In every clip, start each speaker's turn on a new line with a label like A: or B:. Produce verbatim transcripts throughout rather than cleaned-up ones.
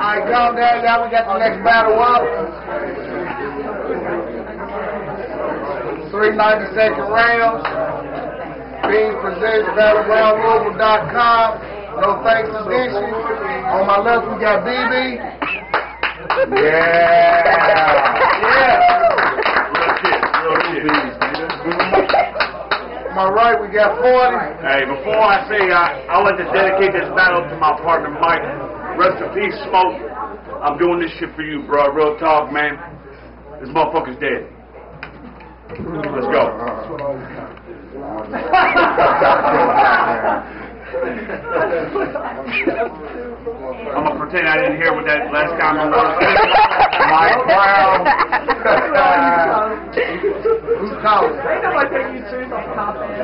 A: Alright, calm down now. We got the next battle up. Three ninety second rounds. Being presented Battle Ground Louisville dot com. No thanks edition. On my left we got B B. Yeah. Yeah. On my right we got forty.
B: Hey, before I say I, I like to dedicate this battle to my partner Mike. Rest in peace, Smoke. I'm doing this shit for you, bro. Real talk, man. This motherfucker's dead. Let's go. I'm gonna pretend I didn't hear what that last comment was. Mike Brown.
A: Who's calling?
C: Ain't nobody taking you serious on top end.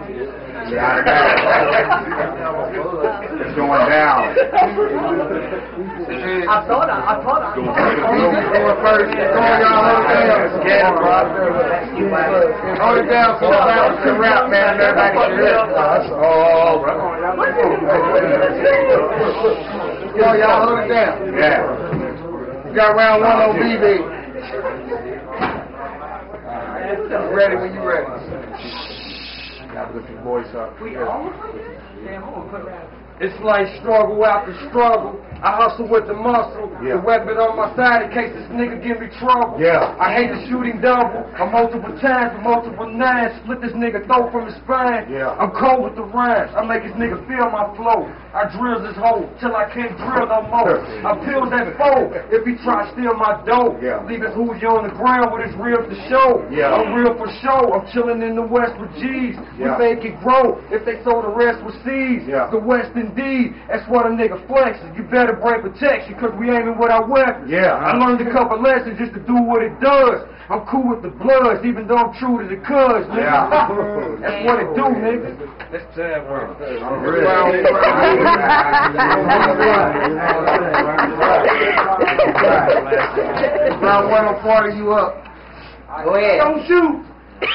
A: It's going down.
C: I thought I, I thought I.
A: Going first. Going y'all hold it down. Hold it down so the battle can rap, man. Everybody can hear it. Oh, bro. Yo, y'all hold it down. Yeah. You got round one on B B. Ready when you ready. Gotta lift your voice up.
C: We all damn, I'm gonna put that.
D: It's like struggle after struggle. I hustle with the muscle.
A: Yeah.
D: The weapon on my side in case this nigga give me trouble.
A: Yeah.
D: I hate the shooting double. I'm multiple times with multiple nines. Split this nigga throat from his spine.
A: Yeah.
D: I'm cold with the rhymes. I make this nigga feel my flow. I drill this hole till I can't drill no more. I peel that foe if he try to steal my dough.
A: Yeah.
D: Leave his Hoosie on the ground with his ribs to show.
A: Yeah.
D: I'm real for show. I'm chilling in the West with G's.
A: Yeah.
D: We make it grow if they sold the rest with C's.
A: Yeah.
D: The West indeed. That's what a nigga flexes. You better bring protection because we aiming with our weapons.
A: Yeah.
D: I learned a couple lessons just to do what it does. I'm cool with the bloods, even though I'm true to the cuz, nigga.
A: Yeah.
D: That's what it do, nigga. That's time work.
A: I'm ready. Round one on forty, you up.
C: Go ahead.
D: Don't shoot.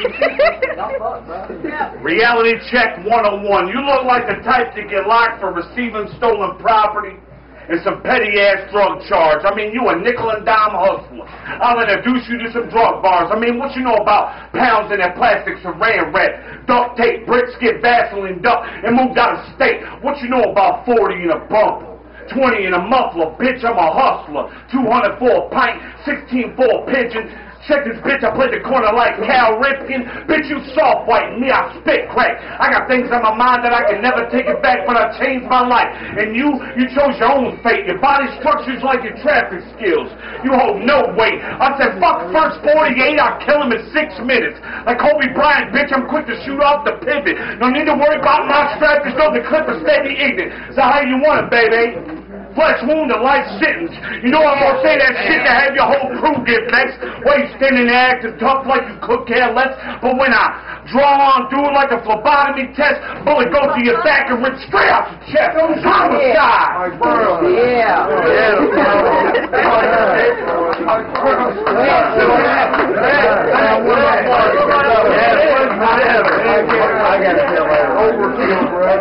B: Reality check one oh one. You look like the type to get locked for receiving stolen property and some petty ass drug charge. I mean, you a nickel and dime hustler. I'll introduce you to some drug bars. I mean, what you know about pounds in that plastic saran wrap, duct tape, bricks, get Vaseline duck, and moved out of state? What you know about forty in a bumper? twenty in a muffler, bitch, I'm a hustler. two hundred for a pint, sixteen for a pigeon. Check this bitch, I play the corner like Cal Ripken. Bitch, you soft white, me, I spit crack. I got things on my mind that I can never take it back, but I changed my life. And you, you chose your own fate. Your body structure's like your traffic skills. You hold no weight. I said, fuck first forty-eight, I'll kill him in six minutes. Like Kobe Bryant, bitch, I'm quick to shoot off the pivot. No need to worry about my strap, cause no, the clip is steady ignorant. So how you want it, baby? Flesh wound and life sentence. You know I'm gonna say that shit to have your whole crew get vexed. While you standing there acting tough like you could care less. But when I draw on, do it like a phlebotomy test, bullet goes to your back and rip straight out your chest. Homicide.
C: Yeah.
A: I got to feel like overkill, bro.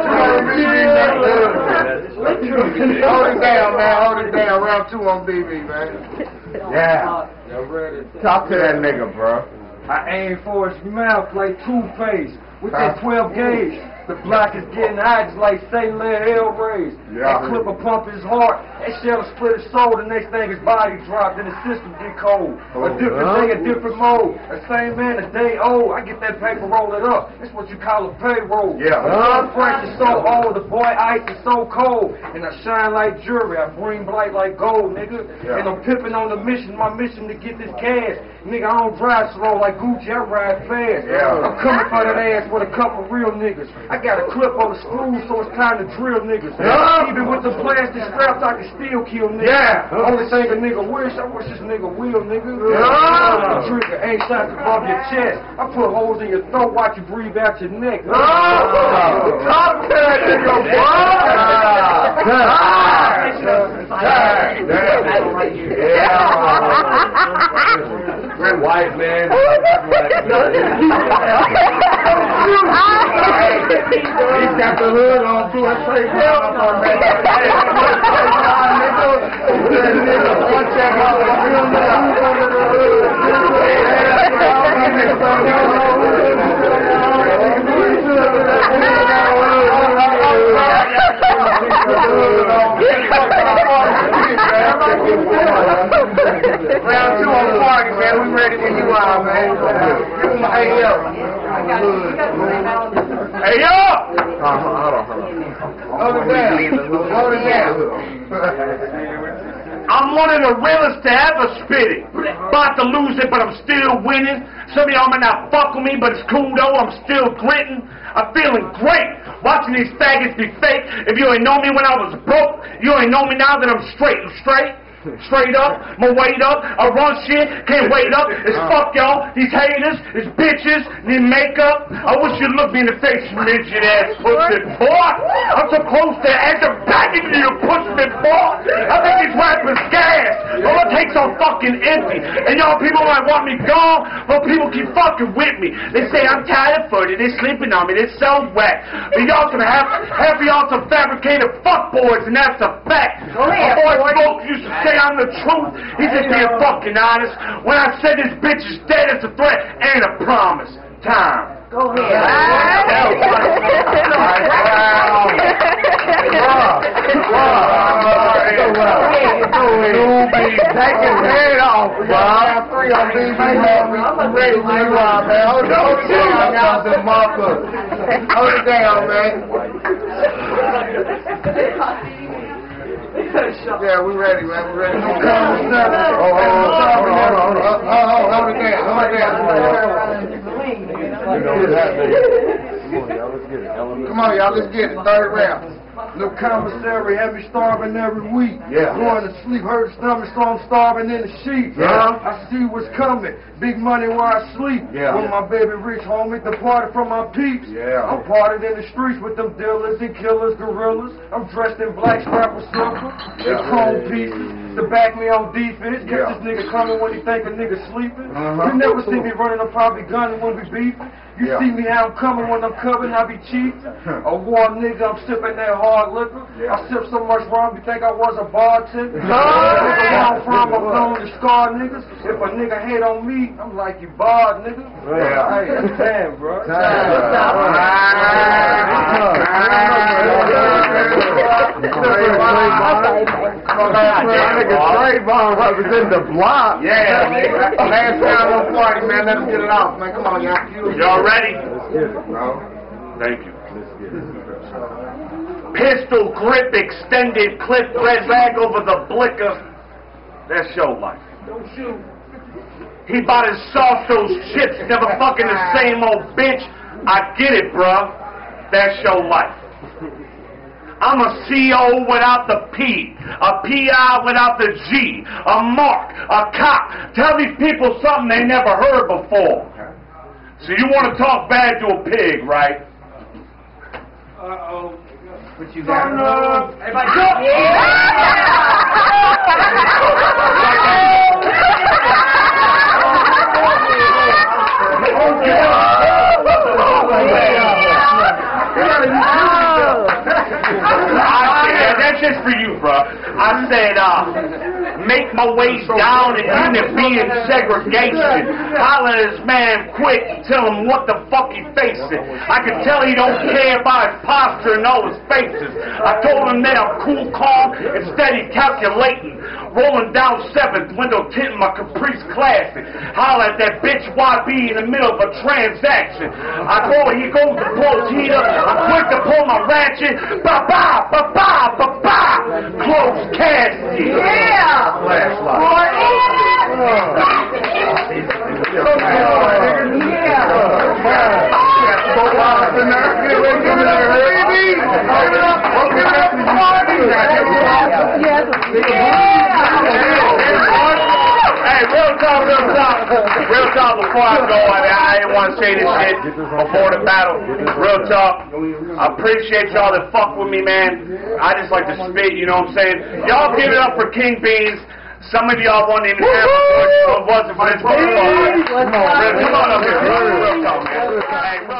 A: Hold it down, man. Hold it down. Round two on B B, man. Yeah. Talk to that nigga, bro.
D: I aim for his mouth like Two-Face with that twelve gauge. The block is getting hot, just like Satan let hell raise.
A: Yeah.
D: That clip will pump his heart. That shell will split his soul. The next thing his body drop, then his system get cold. A different day, a different mode. The same man, a day old. I get that paper, roll it up. That's what you call a payroll.
A: Yeah.
D: The sun fresh is so old. The boy ice is so cold. And I shine like jewelry. I bring blight like gold, nigga.
A: Yeah.
D: And I'm pimping on the mission. My mission to get this cash. Nigga, I don't drive slow like Gucci. I ride fast.
A: Yeah.
D: I'm coming for that ass with a couple real niggas. I got a clip on the screw, so it's time to drill niggas.
A: Yeah.
D: Even with the plastic straps, I can still kill niggas.
A: Yeah.
D: Only thing a nigga wish, I wish this nigga will, nigga.
A: Yeah.
D: The trigger ain't shots above your chest. I put holes in your throat, watch you breathe out your neck.
A: Oh, talk to that nigga, bro. Red white man. He's got the hood on too. That's straight down up on that. That nigga, one check out the real Round two on the party, man. We ready when you are, man. Give him a hey yo.
B: Hey yo!
A: Uh-huh, hold on, hold on. Hold it down. Hold it down.
B: I'm one of the realest to ever spit it. About to lose it, but I'm still winning. Some of y'all may not fuck with me, but it's cool though. I'm still gritting. I'm feeling great. Watching these faggots be fake. If you ain't know me when I was broke, you ain't know me now that I'm straight. You straight? Straight up, my weight up, I run shit, can't wait up. It's fuck y'all, these haters, these bitches, need makeup. I wish you'd look me in the face, midget ass pussy boy. I'm so close to the edge of begging you to push me, boy. I think these rappers gas. All it takes are fucking empty. And y'all people might want me gone, but people keep fucking with me. They say I'm tired of they sleeping on me, they're so wet. But y'all some half, half of y'all some fabricated fuckboys, and that's a fact.
C: Go ahead,
B: My boy
C: boy.
B: Smoke used to say I'm the truth. He's just being fucking honest. When I said this bitch is dead, it's a threat and a promise. Time.
C: Go ahead.
A: Take his head off, Bob. Three on B B, man. Ready when you are, man. Hold it down, y'all, the motherfucker. Hold it down, man. Yeah, we ready, man. We ready. Oh, hold on, hold on, hold on. Oh, hold it down, hold it down. Come on, y'all, let's get it. Third round.
D: The commissary had me starving every week.
A: Yeah.
D: Going to sleep, heard the stomach, so I'm starving in the sheets.
A: Yeah.
D: I see what's coming. Big money where I sleep.
A: Yeah.
D: With my baby rich homie, the party from my peeps.
A: Yeah.
D: I'm partied in the streets with them dealers and killers, gorillas. I'm dressed in black strap with silver.
A: Yeah.
D: And chrome pieces to back me on defense. Catch
A: Yeah.
D: this nigga coming when he think a nigga sleeping.
A: Uh-huh.
D: You never see me running, I'm probably gunning when we beefing. You
A: Yeah.
D: see me how I'm coming when I'm coming, I be cheating. A war nigga, I'm sipping that hard liquor.
A: Yeah.
D: I sip so much rum, you think I was a bartender? Nigga, where I'm from, I'm known to scar niggas. If a nigga hate on me, I'm like, you barred, nigga.
A: Yeah.
D: Hey, that's damn, bro.
A: Trayvon representing the block.
B: Yeah.
A: Last round on party, man. Let him get it off, man. Come on, y'all.
B: Y'all ready?
A: No.
B: Thank you. Pistol grip, extended clip, red rag over the blicker. That's your life.
C: Don't shoot.
B: He bought his sauce, those chips, never fucking the same old bitch. I get it, bruh. That's your life. I'm a C O without the P, a P I without the G, a mark, a cop. Tell these people something they never heard before. So you want to talk bad to a pig, right?
C: Uh-oh.
A: What you got?
C: Everybody jump!
B: That's just for you, bro. I said, uh, make my way down and unit be in segregation. Holler at this man quick and tell him what the fuck he facing. I can tell he don't care about his posture and all his faces. I told him that I'm cool, calm, and steady calculating. Rolling down seventh, window tinting my Caprice Classic. Holler at that bitch Y B in the middle of a transaction. I go, he goes to pull his heater. I'm quick to pull my ratchet. Ba-ba, ba-ba, ba-ba. Close casket.
C: Yeah!
B: Flashlight. Hey, real talk, real talk, real talk before I go, I mean, I didn't want to say this shit before the battle. Real talk, I appreciate y'all that fuck with me, man. I just like to spit, you know what I'm saying? Y'all give it up for King Beans. Some of y'all won't even have a voice, so it wasn't for this motherfucker. Come on up here, real talk, man. Hey,